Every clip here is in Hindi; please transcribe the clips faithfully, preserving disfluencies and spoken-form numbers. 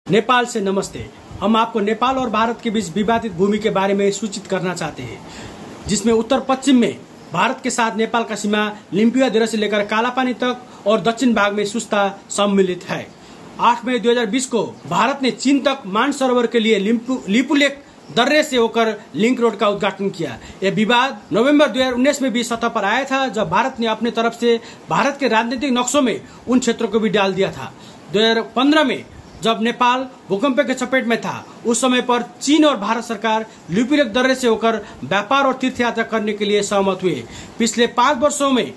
नेपाल से नमस्ते। हम आपको नेपाल और भारत के बीच विवादित भूमि के बारे में सूचित करना चाहते हैं, जिसमें उत्तर पश्चिम में भारत के साथ नेपाल का सीमा लिम्पुयाधुरा से लेकर कालापानी तक और दक्षिण भाग में सुस्ता सम्मिलित है। आठ मई दो हज़ार बीस को भारत ने चीन तक मानसरोवर के लिए लिम्पु लिपुलेख दर्रे से होकर लिंक रोड का उद्घाटन किया। यह विवाद नवंबर दो हज़ार उन्नीस में भी सतह पर आया था, जब भारत ने अपने तरफ से भारत के राजनीतिक नक्शों में उन क्षेत्रों को भी डाल दिया था। दो हज़ार पंद्रह में जब नेपाल भूकंप के चपेट में था, उस समय पर चीन और भारत सरकार लिपुलेख दर्रे से होकर व्यापार और तीर्थ यात्रा करने के लिए सहमत हुए। पिछले पांच वर्षों में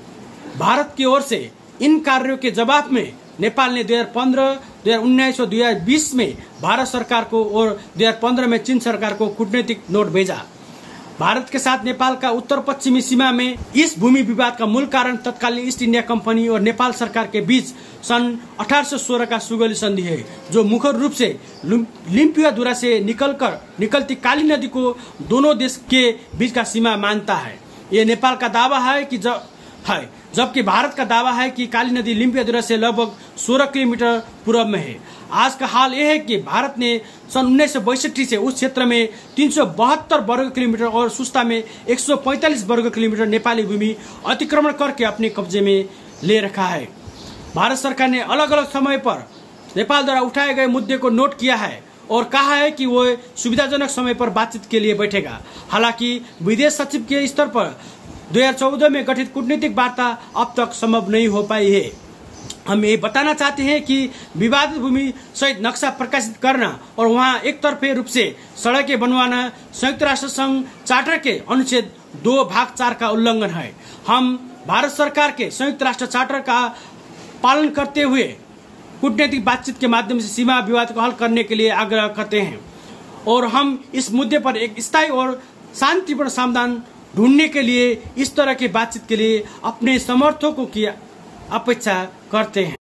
भारत की ओर से इन कार्यों के जवाब में नेपाल ने दो हज़ार पंद्रह, दो हज़ार उन्नीस और दो हज़ार बीस में भारत सरकार को और दो हज़ार पंद्रह में चीन सरकार को कूटनीतिक नोट भेजा। भारत के साथ नेपाल का उत्तर पश्चिमी सीमा में इस भूमि विवाद का मूल कारण तत्कालीन ईस्ट इंडिया कंपनी और नेपाल सरकार के बीच सन अठारह सौ सोलह का सुगौली संधि है, जो मुख्य रूप से लिम्पुयाधुरा से निकलकर निकलती काली नदी को दोनों देश के बीच का सीमा मानता है। ये नेपाल का दावा है कि जब है जबकि भारत का दावा है कि काली नदी लिम्पुयाधुरा से लगभग सोलह किलोमीटर पूर्व में है। आज का हाल यह है कि भारत ने सन उन्नीस सौ बासठ से उस क्षेत्र में तीन सौ बहत्तर वर्ग किलोमीटर और सुस्ता में एक सौ पैंतालीस वर्ग किलोमीटर नेपाली भूमि अतिक्रमण करके अपने कब्जे में ले रखा है। भारत सरकार ने अलग अलग समय पर नेपाल द्वारा उठाए गए मुद्दे को नोट किया है और कहा है कि वो सुविधाजनक समय पर बातचीत के लिए बैठेगा। हालांकि विदेश सचिव के स्तर पर दो हज़ार चौदह में गठित कूटनीतिक वार्ता अब तक संभव नहीं हो पाई है। हम ये बताना चाहते हैं कि विवादित भूमि सहित नक्शा प्रकाशित करना और वहां एक तरफे रूप से सड़कें बनवाना संयुक्त राष्ट्र संघ चार्टर के अनुच्छेद दो भाग चार का उल्लंघन है। हम भारत सरकार के संयुक्त राष्ट्र चार्टर का पालन करते हुए कूटनीतिक बातचीत के माध्यम से सीमा विवाद को हल करने के लिए आग्रह करते हैं और हम इस मुद्दे पर एक स्थायी और शांतिपूर्ण समाधान ढूंढने के लिए इस तरह की बातचीत के लिए अपने समर्थकों की अपेक्षा करते हैं।